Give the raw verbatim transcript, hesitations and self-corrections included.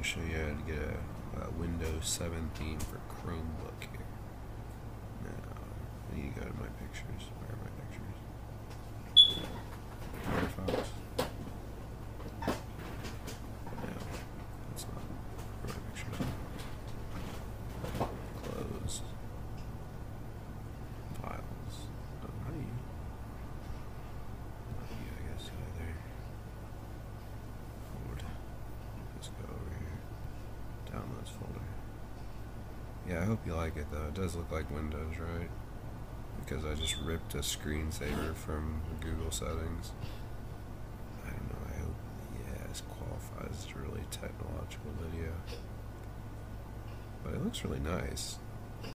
show you how to get a, a Windows seven theme for Chromebook here. Now, I need to go to my pictures. Where are my pictures? Firefox. No, that's not where my pictures are. Close. Files. Oh, how do you? How do you, I guess, either. Forward. Let's go over here. Downloads folder. Yeah, I hope you like it though. It does look like Windows, right? Because I just ripped a screensaver from Google settings. I don't know, I hope, yeah, this qualifies as a really technological video. But it looks really nice.